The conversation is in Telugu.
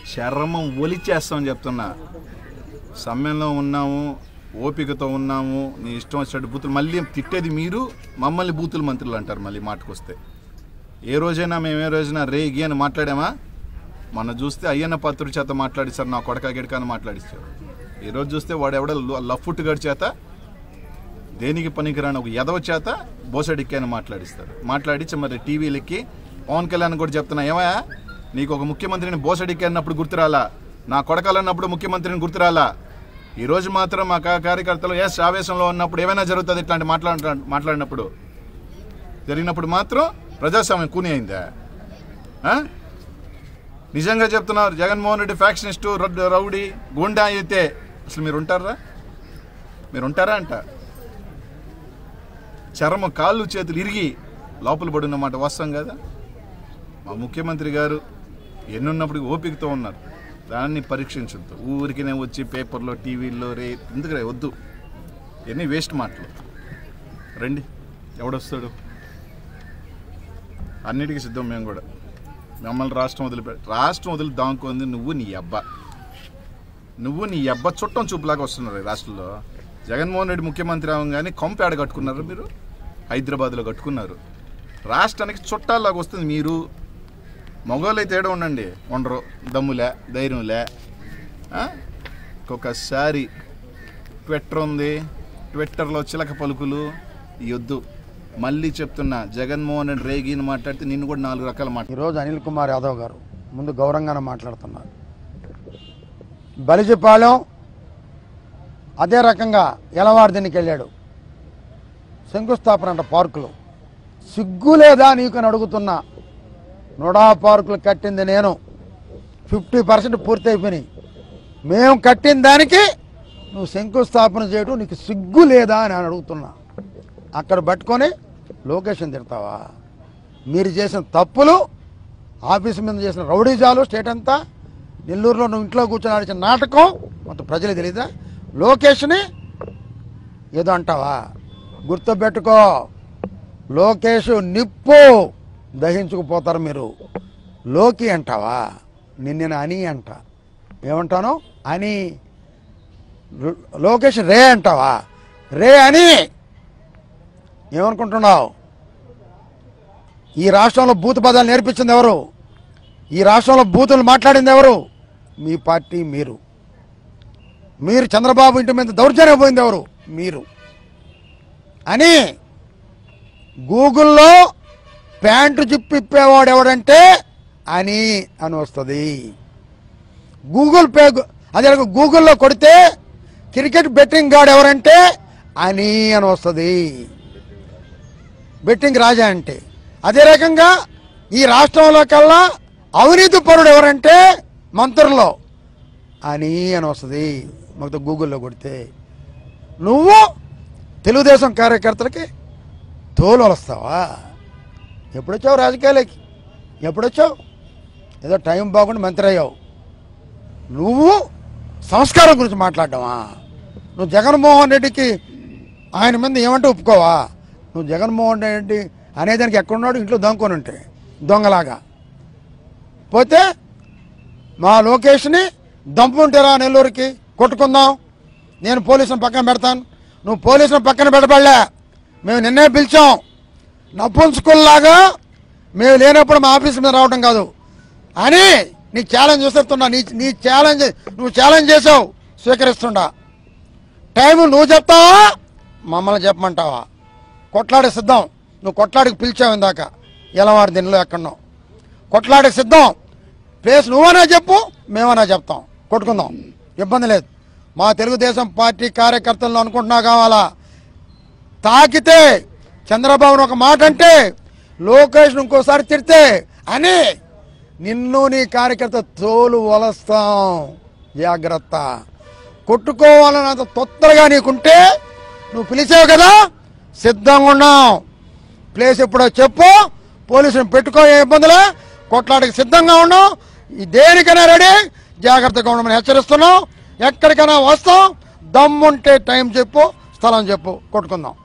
చర్మం ఒలిచేస్తామని చెప్తున్నా. సమ్మెలో ఉన్నాము, ఓపికతో ఉన్నాము, నీ ఇష్టం వచ్చినట్టు బూతులు. మళ్ళీ తిట్టేది మీరు, మమ్మల్ని బూతుల మంత్రులు అంటారు. మళ్ళీ మాటకొస్తే ఏ రోజైనా మేము ఏ రోజైనా రే గి అని మాట్లాడామా? మొన్న చూస్తే అయ్యన్న పాత్రుడి చేత మాట్లాడిస్తారు, నా కొడక గిడక అని మాట్లాడిస్తారు. ఈరోజు చూస్తే వాడు ఎవడ లఫ్ఫుట్ గడి చేత, దేనికి పనికిరాని ఒక ఎదవ చేత బోసడిక్కి అని మాట్లాడిస్తారు. మాట్లాడించి మరి టీవీలకి పవన్ కళ్యాణ్ కూడా చెప్తున్నా, ఏమయ్యా నీకు ఒక ముఖ్యమంత్రిని బోసడిక్కి అన్నప్పుడు గుర్తురాలా, నా కొడకాలన్నప్పుడు ముఖ్యమంత్రిని గుర్తురాలా? ఈరోజు మాత్రం మా కార్యకర్తలు ఎస్ ఆవేశంలో ఉన్నప్పుడు ఏమైనా జరుగుతుంది, ఇట్లాంటి మాట్లాడినప్పుడు జరిగినప్పుడు మాత్రం ప్రజాస్వామ్యం కూని అయిందా? నిజంగా చెప్తున్నారు, జగన్మోహన్ రెడ్డి ఫ్యాక్షనిస్టు, రౌడీ, గుండా అయితే అసలు మీరు ఉంటారా అంట. చర్మం కాళ్ళు చేతులు ఇరిగి లోపల పడినమాట వాస్తవం కదా. మా ముఖ్యమంత్రి గారు ఎన్నున్నప్పుడు ఓపికతో ఉన్నారు, దాన్ని పరీక్షించద్దు. ఊరికినే వచ్చి పేపర్లో టీవీల్లో ఎందుకు వద్దు, ఎన్ని వేస్ట్ మాటలు. రండి, ఎవడొస్తాడు? అన్నిటికీ సిద్ధం మేము కూడా. మమ్మల్ని రాష్ట్రం వదిలి దాంకుంది నువ్వు నీ అబ్బ చుట్టం చూపులాగా వస్తున్నారు ఈ రాష్ట్రంలో. జగన్మోహన్ రెడ్డి ముఖ్యమంత్రి అవగానే కొంపేడ కట్టుకున్నారు, మీరు హైదరాబాద్లో కట్టుకున్నారు. రాష్ట్రానికి చుట్టాల్లాగా వస్తుంది మీరు. మగవాళ్ళు అయితే ఏడో ఉండండి, ఉండరు, దమ్ములే, ధైర్యంలే. ఒక్కొక్కసారి ట్విట్టర్ ఉంది, ట్విట్టర్లో చిలక పలుకులు ఇవద్దు. మళ్ళీ చెప్తున్నా, జగన్మోహన్ రెడ్డి రేగిని మాట్లాడితే నిన్ను కూడా 4 రకాల మాట. ఈరోజు అనిల్ కుమార్ యాదవ్ గారు ముందు గౌరవంగానే మాట్లాడుతున్నారు. బలిజిపాలెం అదే రకంగా ఎలవార్దినికి వెళ్ళాడు, శంకుస్థాపన అంట పార్కులు. సిగ్గు లేదా నీకు అని అడుగుతున్నా. 100 పార్కులు కట్టింది నేను, 50% పూర్తి అయిపోయినాయి. మేము కట్టిన దానికి నువ్వు శంకుస్థాపన చేయడం నీకు సిగ్గు లేదా అని అడుగుతున్నా. అక్కడ పట్టుకొని లొకేషన్ తిడతావా? మీరు చేసిన తప్పులు, ఆఫీసు మీద చేసిన రౌడీజాలు, స్టేట్ అంతా, నెల్లూరులో నువ్వు ఇంట్లో కూర్చొని ఆడిచిన నాటకం మొత్తం ప్రజలకు తెలీదా? లోకేష్ని ఏదో అంటావా? గుర్తుపెట్టుకో, లోకేష్ నిప్పు దహించుకుపోతారు మీరు. లోకి అంటావా? నిన్న అని అంట. ఏమంటాను? అని. లోకేష్ రే అంటావా? రే అని ఏమనుకుంటున్నావు? ఈ రాష్ట్రంలో బూతు పదాలు నేర్పించింది ఎవరు? ఈ రాష్ట్రంలో బూతులు మాట్లాడింది ఎవరు? మీ పార్టీ. మీరు చంద్రబాబు ఇంటి మీద దౌర్జన్యం పోయింది ఎవరు? మీరు. అని గూగుల్లో ప్యాంటు జిప్పిప్పేవాడు ఎవడంటే అని వస్తుంది. గూగుల్ పే అదే గూగుల్లో కొడితే క్రికెట్ బెట్టింగ్ గాడు ఎవరంటే అని వస్తుంది, బెట్టింగ్ రాజా అంటే. అదే రకంగా ఈ రాష్ట్రంలో కల్లా అవినీతి పరుడు ఎవరంటే మంత్రుల్లో అని వస్తుంది మొత్తం గూగుల్లో కొడితే. నువ్వు తెలుగుదేశం కార్యకర్తలకి తోలు వస్తావా? ఎప్పుడొచ్చావు రాజకీయాలకి? ఎప్పుడొచ్చావు? ఏదో టైం బాగుండి మంత్రి అయ్యావు. నువ్వు సంస్కారం గురించి మాట్లాడటమా? నువ్వు జగన్మోహన్ రెడ్డికి ఆయన మీద ఏమంటే ఒప్పుకోవా? నువ్వు జగన్మోహన్ రెడ్డి అనేదానికి ఎక్కడున్నాడు? ఇంట్లో దొంగకొని ఉంటే దొంగలాగా పోతే మా లోకేష్ని దంపుంటారా నెల్లూరుకి కొట్టుకుందాం, నేను పోలీసులను పక్కన పెడతాను. నువ్వు పోలీసులను పక్కన పెట్టబడలే, మేము నిన్నే పిలిచాం. నపుంసుకుల్లాగా మేము లేనప్పుడు మా ఆఫీస్ మీద రావడం కాదు అని నీకు ఛాలెంజ్ చేస్తున్నా. నీ ఛాలెంజ్ నువ్వు ఛాలెంజ్ చేసావు, స్వీకరిస్తుండా. టైం నువ్వు చెప్తావా, మమ్మల్ని చెప్పమంటావా? కొట్లాడే సిద్ధం. నువ్వు కొట్లాడికి పిలిచావు ఇందాక, ఎలవారి దీనిలో ఎక్కడున్నావు. కొట్లాడికి సిద్ధం. ప్లేస్ నువ్వన్నా చెప్పు, మేమన్నా చెప్తాం, కొట్టుకుందాం, ఇబ్బంది లేదు. మా తెలుగుదేశం పార్టీ కార్యకర్తలను అనుకుంటున్నా కావాలా? తాకితే చంద్రబాబును ఒక మాట అంటే లోకేష్ను ఇంకోసారి తిడితే అని నిన్ను నీ కార్యకర్త తోలు వలస్తాం. జాగ్రత్త. కొట్టుకోవాలన్నంత తొత్తరగా నీకుంటే నువ్వు పిలిచావు కదా, సిద్ధంగా ఉన్నాం. ప్లేస్ ఎప్పుడో చెప్పు, పోలీసుని పెట్టుకో, ఏ ఇబ్బందులే. కొట్లాడికి సిద్ధంగా ఉన్నాం, దేనికైనా రెడీ. జాగ్రత్తగా ఉండమని హెచ్చరిస్తున్నాం. ఎక్కడికైనా వస్తాం. దమ్ముంటే టైం చెప్పు, స్థలం చెప్పు, కొట్టుకుందాం.